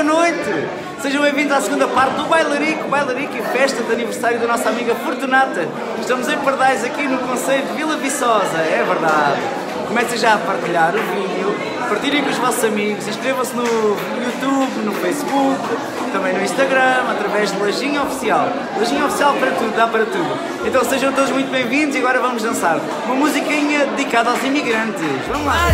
boa noite! Sejam bem-vindos à segunda parte do Bailarico e festa de aniversário da nossa amiga Fortunata. Estamos em Pardais, aqui no concelho de Vila Viçosa, é verdade. Comecem já a partilhar o vídeo, partilhem com os vossos amigos, inscrevam-se no YouTube, no Facebook, também no Instagram, através de Lajinha Oficial. Lajinha Oficial para tudo, dá para tudo. Então sejam todos muito bem-vindos e agora vamos dançar uma musiquinha dedicada aos imigrantes. Vamos lá!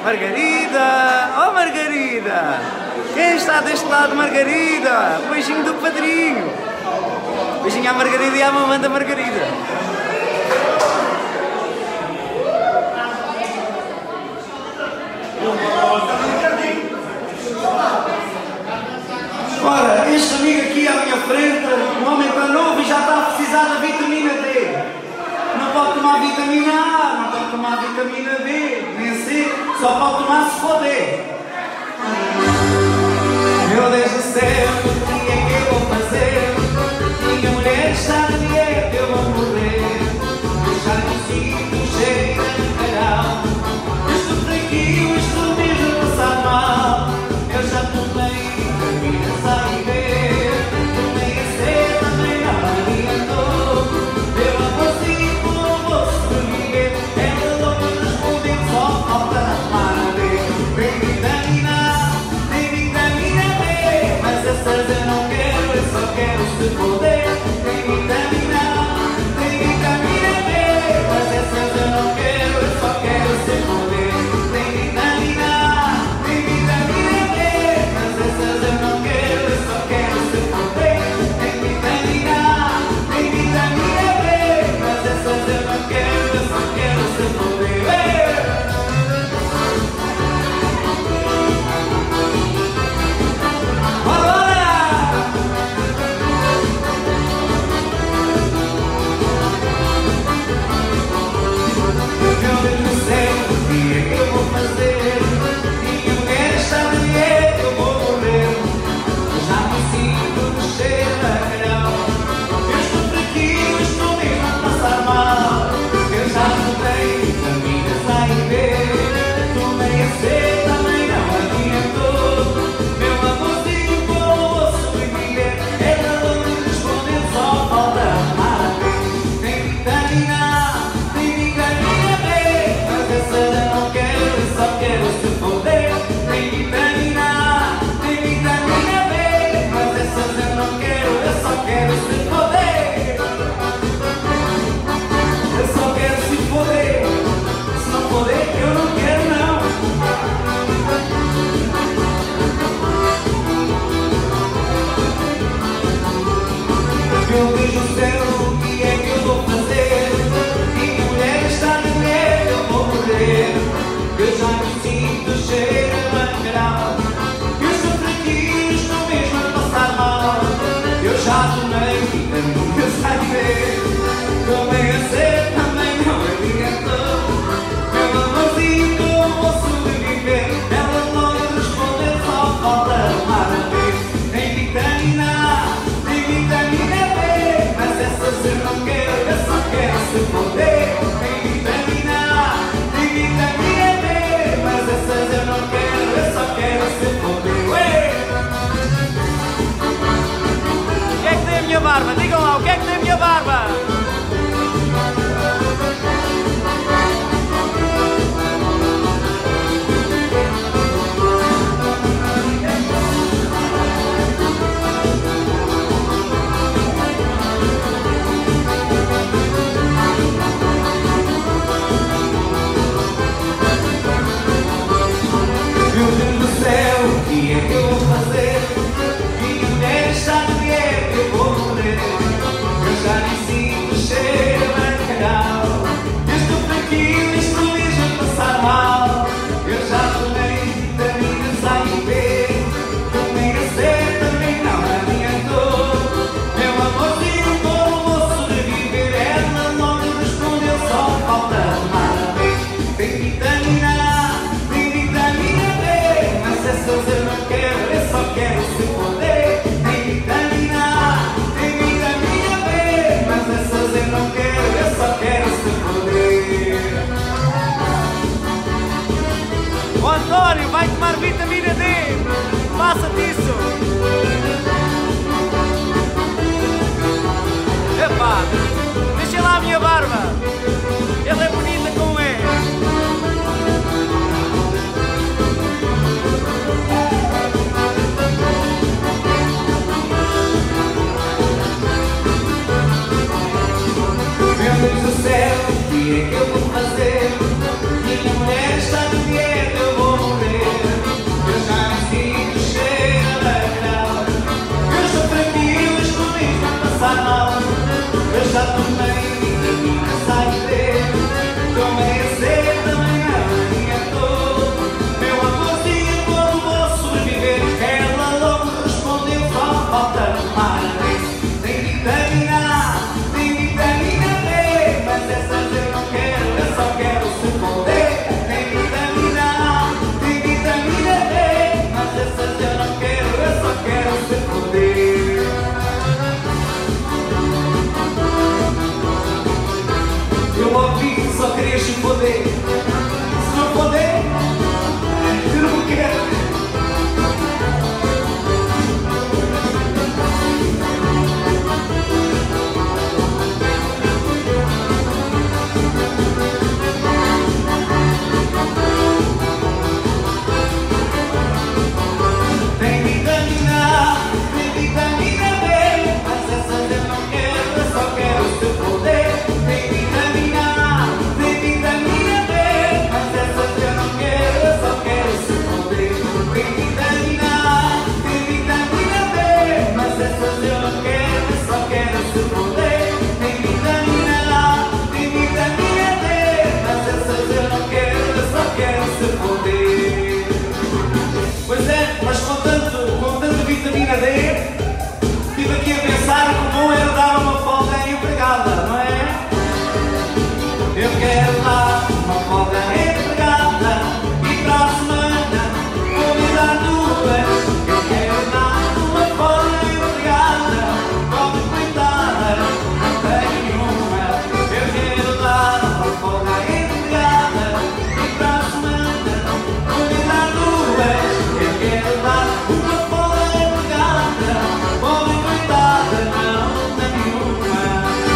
Margarida! Oh, Margarida! Quem está deste lado, Margarida? Beijinho do padrinho! Beijinho à Margarida e à mamãe da Margarida! Ora, este amigo aqui à minha frente, um homem tão novo e já está a precisar da vitamina D. Não pode tomar vitamina A, não pode tomar vitamina B, nem C, só pode tomar se for D. Meu Deus do céu, o que é que eu vou fazer? Minha mulher está de dieta, eu vou morrer. Eu já não sinto cheiro de carão. Eu estou tranquilo, estou mesmo a passar mal. Eu já tomei vitaminas A e B. Tomei a C, também não adiantou. Eu amorzinho, não vou sobreviver. Ela logo respondeu, só falta amar a B. Tem vitamina A, tem vitamina B. Mas essas eu não quero, eu só quero se poder. Tem vitamina A, tem vitamina B. Mas essas eu não quero, eu só quero se poder. Tem vitamina A, tem vitamina B. Mas essas eu não quero, eu só quero se poder. Tem vitamina A, tem vitamina B. Mas essas eu não quero, eu só quero se poder. Meu Deus do céu, o que é que eu vou fazer? Minha mulher está de dieta, eu vou morrer. Eu já me sinto cheia de carão. Eu estou tranquilo, estou mesmo a passar mal. Eu já tomei vitaminas A e B. Tomei a C, também não adiantou. Meu amorzinho, como vou sobreviver? Ela não me respondeu, só falta amar a B. Tem vitamina A, tem vitamina B. Mas essas eu não quero, eu só quero se poder. Tem vitamina A, tem vitamina B. Mas essas eu não quero, eu só quero se poder. Eu só quero se poder. Se não poder, eu não quero não. Meu Deus do céu, o que é que eu vou fazer? Minha mulher está de dieta, eu vou morrer. Eu já me sinto cheia de bacalhau. Eu estou tranquilo, estou mesmo a passar mal. Eu já tomei vitaminas A e B. Tomei a C, também não adiantou. Meu amorzinho, como vou sobreviver? Ela logo respondeu, só falta amar a B. Tem vitamina A, tem vitamina B. Mas essas eu não quero, eu só quero se poder. Tem vitamina A, tem vitamina B. Mas essas eu não quero, eu só quero se poder. Ué! O que é que tem a minha barba? Digam lá, o que é que tem a minha barba? Meu Deus do céu, o que é que eu vou fazer? Minha mulher está de dieta, eu vou morrer. Eu já me sinto cheia de bacalhau. Eu estou tranquilo, estou mesmo a passar mal. Eu já tomei vitaminas A e B. Tomei a C, também não adiantou. Meu amorzinho, como vou sobreviver? Ela não me respondeu, só falta amar a B. Tem vitamina A, tem vitamina B. Mas essas eu não quero, eu só quero se poder. Tem vitamina A, tem vitamina B. Mas essas eu não quero, eu só quero se poder. O António vai tomar vitamina D. Passa-te isso. Epá, deixa lá a minha barba. Ela é bonita como é. Meu Deus do céu, o que é que eu vou fazer? Minha mulher está de dieta, eu vou Eu logo vi que só querias se foder. Se não foder, eu não quero. Pois é, mas com tanto vitamina D, estive aqui a pensar que o bom era dar uma folga empregada, não é? Eu quero dar uma folga empregada e para a semana vou me dar duas. Eu quero dar uma folga empregada, pobre coitada, não tenho nenhuma. Eu quero dar uma folga empregada e para a semana vou me dar duas. Eu quero dar uma folga empregada, pobre coitada, não tenho nenhuma.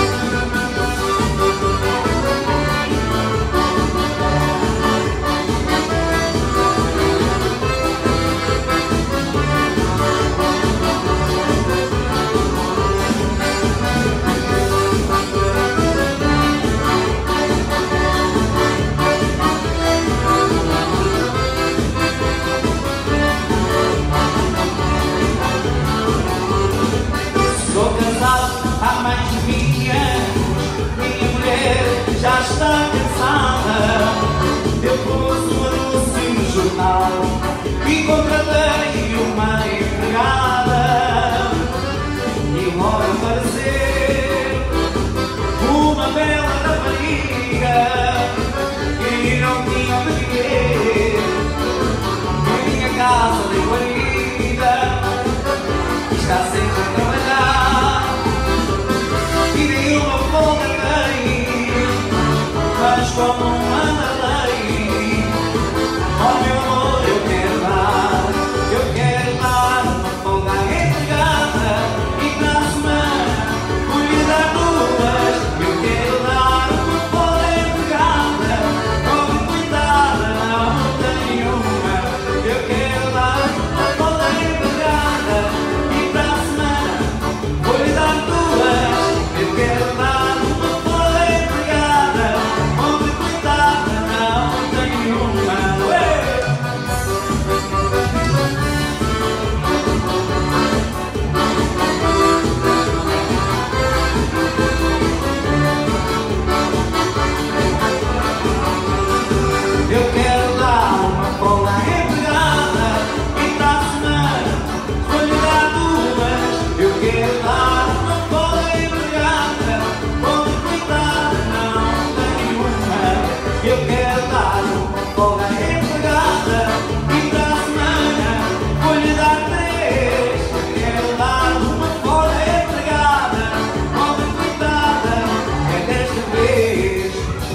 Estou casado há mais de 20 anos, minha mulher já está cansada. Eu pus um anúncio no jornal e contratei uma empregada. E logo apareceu uma bela rapariga que não tinha onde viver. Em minha casa de guarida está sempre a trabalhar e nenhuma folga tem, mas como anda lei, oh meu amor, eu quero dar uma folga empregada e para a semana vou lhe dar duas. Eu quero dar uma folga empregada, pobre coitada, não tem nenhuma. Eu quero dar uma folga empregada e para a semana vou lhe dar duas. Eu quero dar uma folga empregada, pobre coitada, não tem nenhuma. Eu quero dar uma folga empregada e para a semana vou lhe dar duas. Eu quero dar uma folga empregada, pobre coitada, não tem nenhuma. Eu quero dar uma folga empregada e para a semana vou lhe dar três. Eu quero dar uma folga empregada, pobre coitada, é desta vez.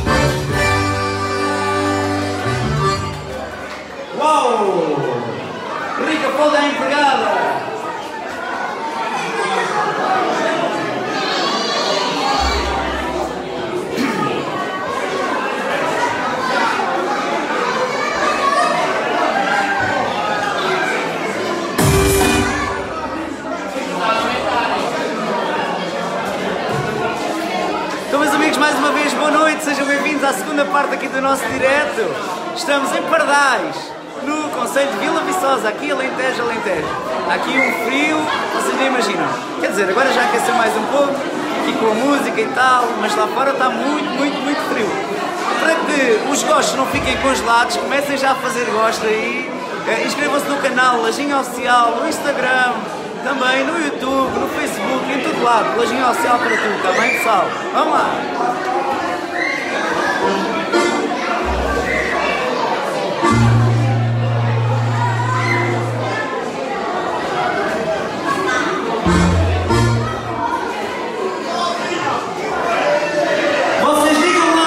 Uau! Rica folga empregada! Então, meus amigos, mais uma vez, boa noite, sejam bem-vindos à segunda parte aqui do nosso direto. Estamos em Pardais, no concelho de Vila Viçosa, aqui Alentejo. Há aqui um frio, vocês nem imaginam. Quer dizer, agora já aqueceu mais um pouco, aqui com a música e tal, mas lá fora está muito frio. Para que os gostos não fiquem congelados, comecem já a fazer gosto aí. Inscrevam-se no canal Lajinha Oficial, no Instagram, também no YouTube, no Facebook, em todo lado. Lajinha Oficial para tudo, está bem, pessoal? Vamos lá! Vocês digam lá!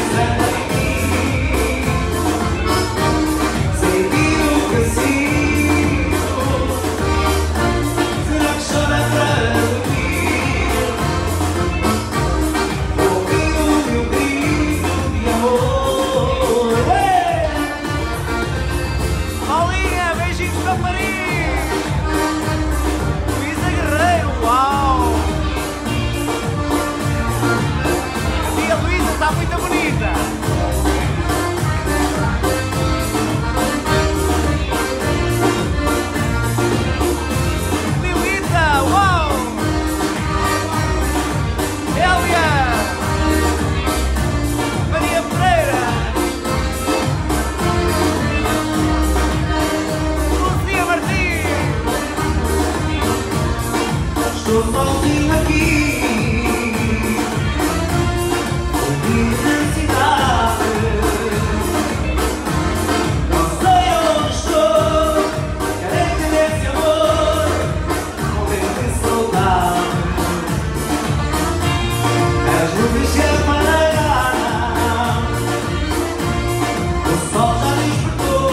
Estou sozinho aqui, na cidade. Não sei onde estou, carente desse amor, morrendo de saudade. As nuvens se apagaram, o sol já despertou.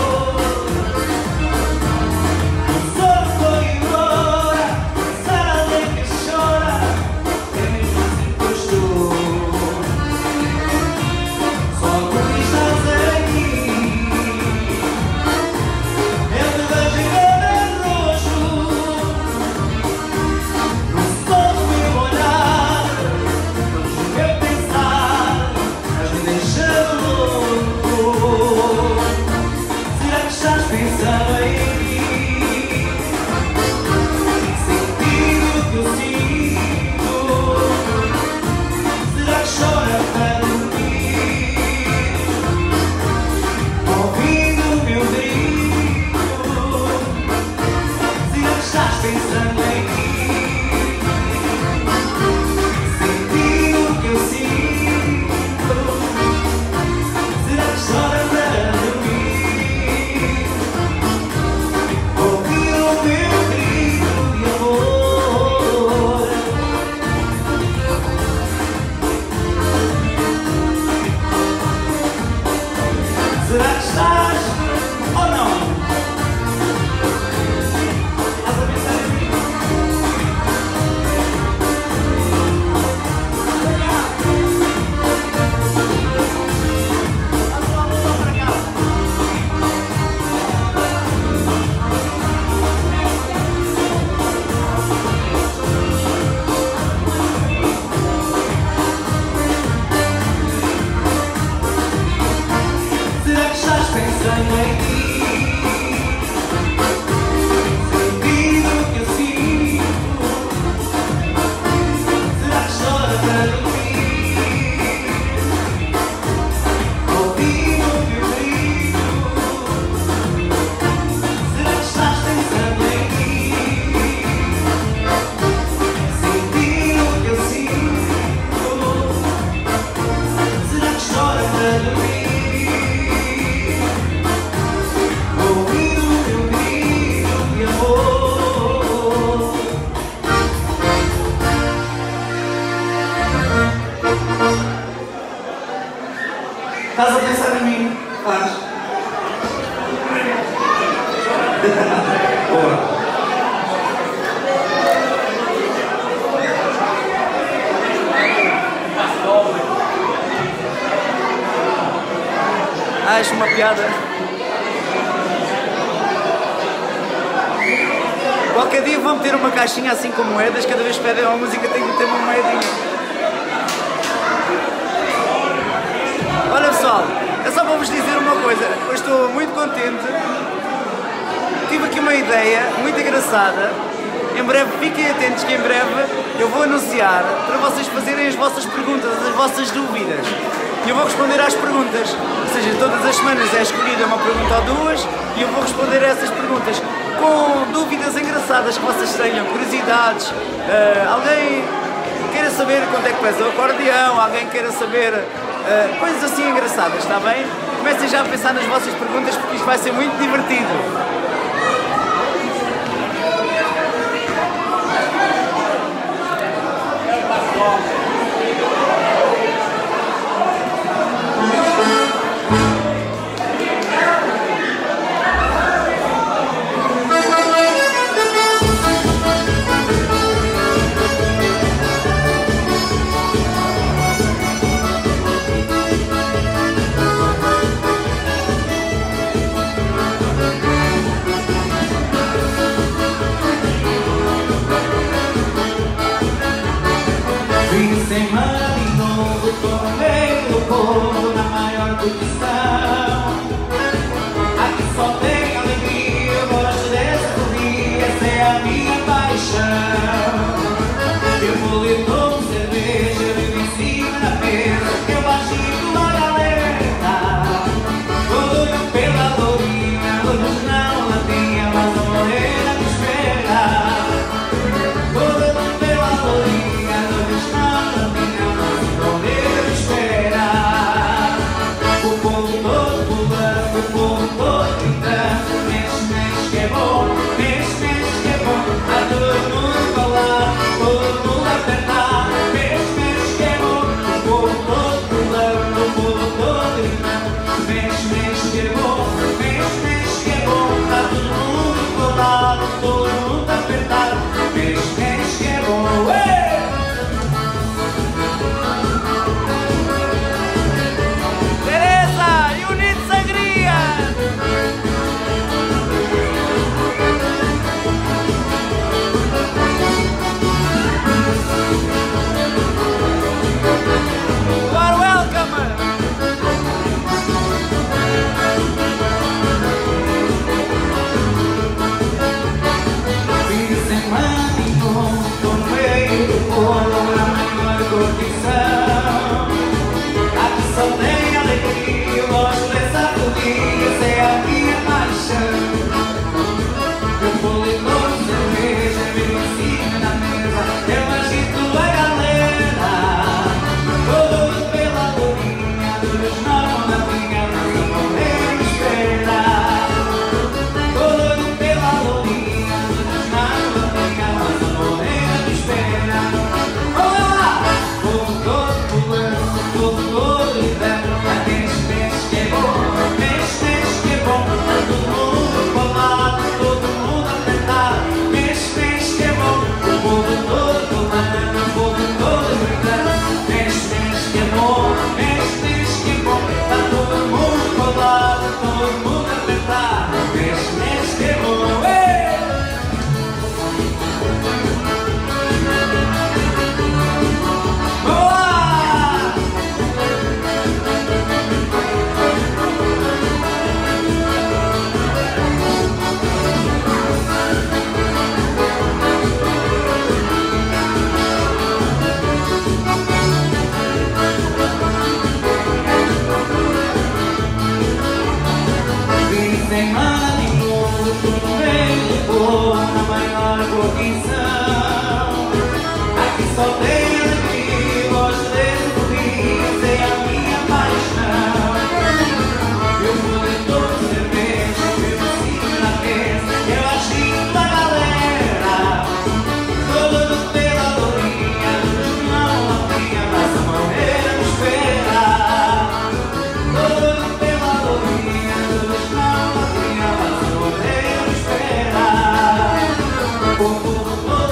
Será que estás ou não? Estás a pensar em mim? Estás lá, voltar para cá. Será que estás pensando em ti? Sentindo o que eu sinto? Será que chora para dormir? Ouvindo o meu grito? Será que estás pensando em ti? Sentindo o que eu sinto? Será que chora para dormir? Estás a pensar em mim? Faz. Boa. Acho uma piada. Qualquer dia vão meter uma caixinha assim com moedas, cada vez que pedem uma música tem que meter uma moedinha. Olha pessoal, é só para vos dizer uma coisa, eu estou muito contente, tive aqui uma ideia muito engraçada, em breve fiquem atentos que em breve eu vou anunciar para vocês fazerem as vossas perguntas, as vossas dúvidas, e eu vou responder às perguntas, ou seja, todas as semanas é escolhida uma pergunta ou duas e eu vou responder a essas perguntas com dúvidas engraçadas que vocês tenham, curiosidades, alguém queira saber quanto é que pesa o acordeão, alguém queira saber coisas assim engraçadas, está bem? Comecem já a pensar nas vossas perguntas porque isto vai ser muito divertido. povo na maior curtição. Aqui só tem alegria, eu gosto desse dia, essa é a minha paixão. Eu vou ler com cerveja, vivo em cima da mesa, eu agito a galera. Olho pela lourinha, olhos não latinha, mas a morena me espera. Olho pela lourinha, olhos não latinha, mas a morena me espera. O povo todo pulando, o povo todo gritando, mexe, mexe que é bom, mexe, mexe que é bom. Tá todo mundo falar, todo mundo apertar, mexe, mexe que é bom. O povo todo pulando, o povo todo gritando, mexe, mexe que é bom, mexe, mexe que é bom. Tá todo mundo colado, todo mundo apertado, mexe, mexe que é bom. Ei! Teresa e Unidos Sangria! You are welcome! Fim de semana em tô no meio do povo na maior curtição. Aqui só tem alegria, eu gosto dessa folia, essa é a minha paixão. Eu vou ler com cerveja, vivo em cima da mesa, eu agito a galera. Todo pela lourinha, todos não na minha, mas a morena me espera. Todo pela lourinha, todos não na minha, mas a morena me espera. Vamos lá! Povo todo pulando, povo todo gritando, mexe, mexe que é bom, mexe, mexe que é bom. Tá todo mundo colado, todo mundo apertado, mexe, mexe que é bom. O povo todo pulando, o povo todo gritando, mexe, mexe que é bom, mexe, mexe que é bom. Tá todo mundo colado, todo mundo apertado, mexe, mexe que é bom. Ei! Vamos lá! Fim de semana de novo, tô no meio do povo na maior curtição. Aqui só tem alegria, eu gosto desse dia, essa é a minha paixão. Eu vou ler todo cerveja, vivo em cima da mesa, eu agito a galera. Todo pela lourinha, todos não latinha, mas a morena me espera. Todo pela lourinha, todos não latinha, mas a morena me espera. O povo todo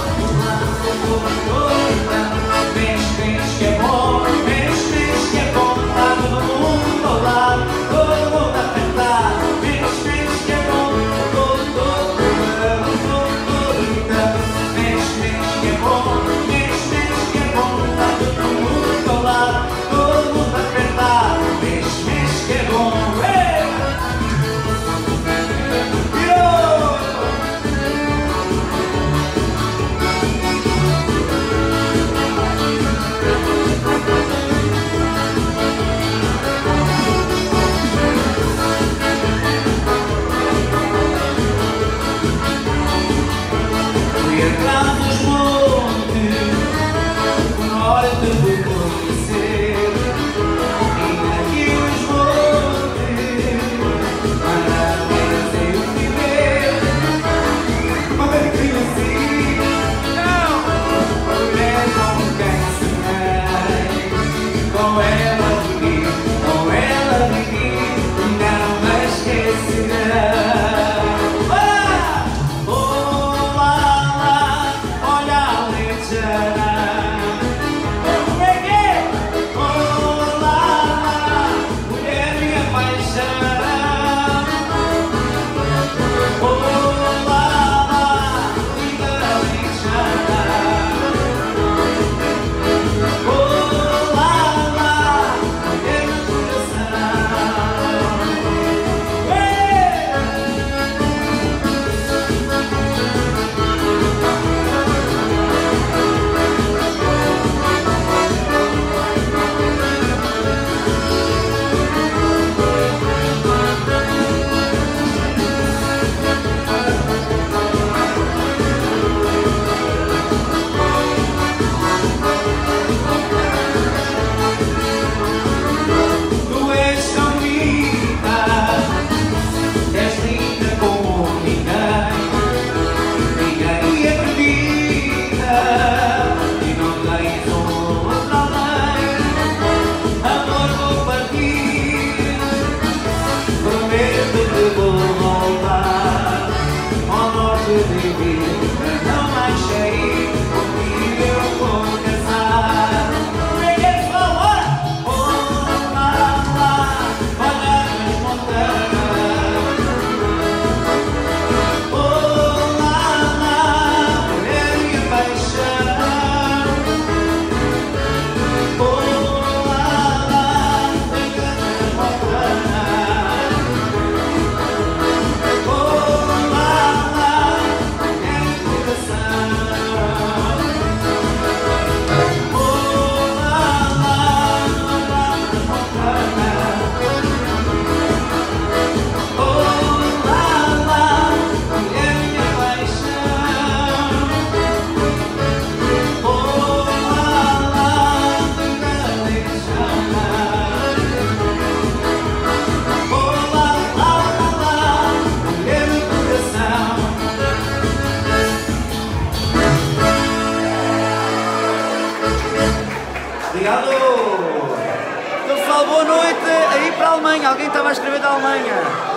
Obrigado! Então, pessoal, boa noite. Aí para a Alemanha. Alguém estava a escrever da Alemanha?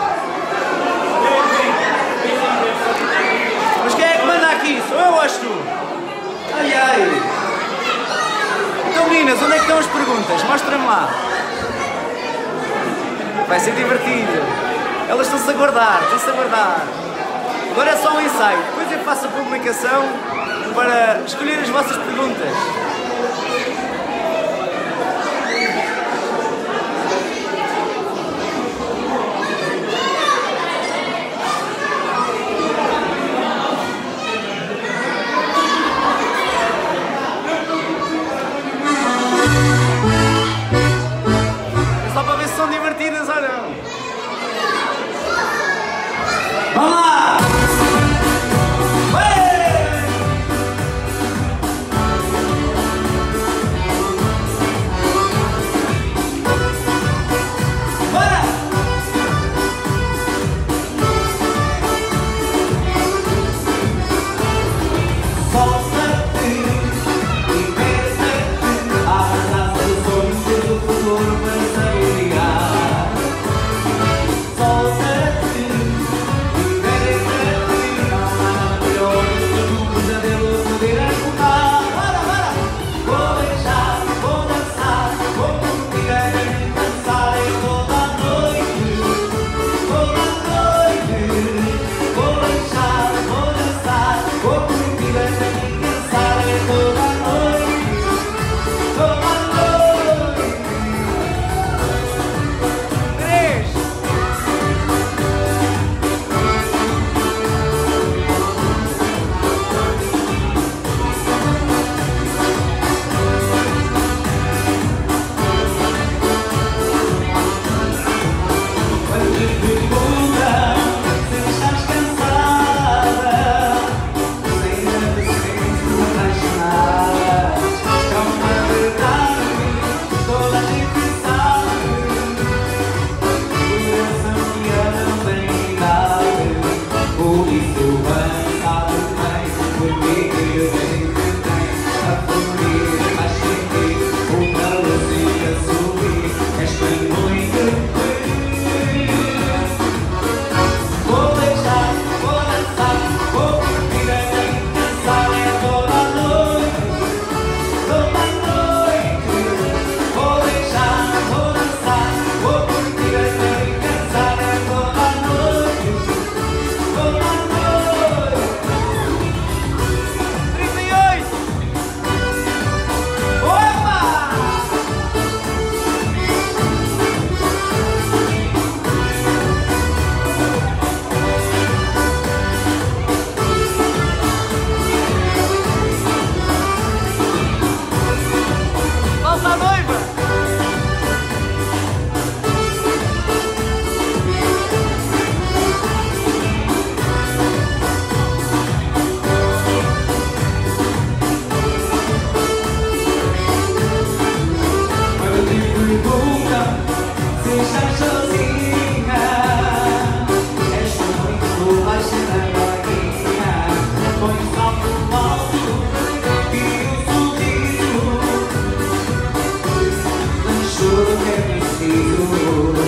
Mas quem é que manda aqui? Sou eu ou és tu? Ai, ai! Então, meninas, onde é que estão as perguntas? Mostra-me lá. Vai ser divertido. Elas estão-se a guardar, estão-se a guardar. Agora é só um ensaio. Depois eu faço a publicação para escolher as vossas perguntas. Vamos lá!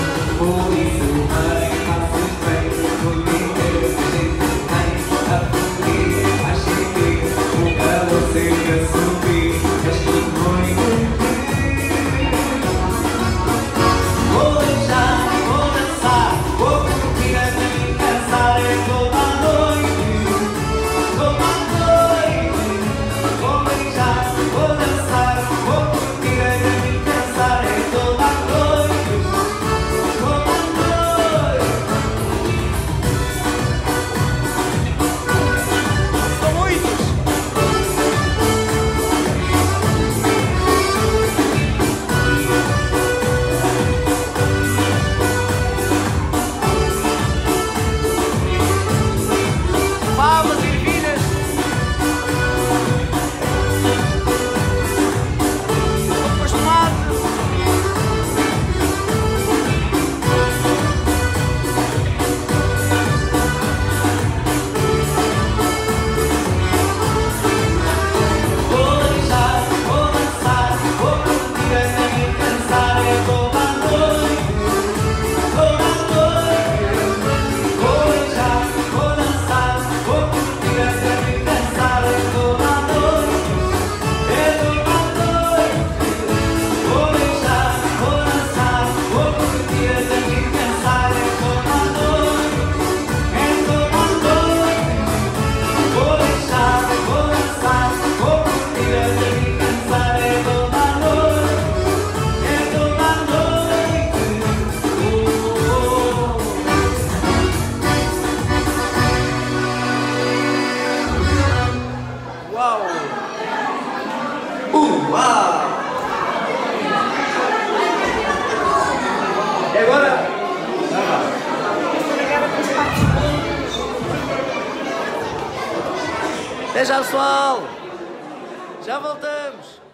Por isso, mãe, faça bem, por mim, eu sei que tem a Até já, pessoal! Já voltamos!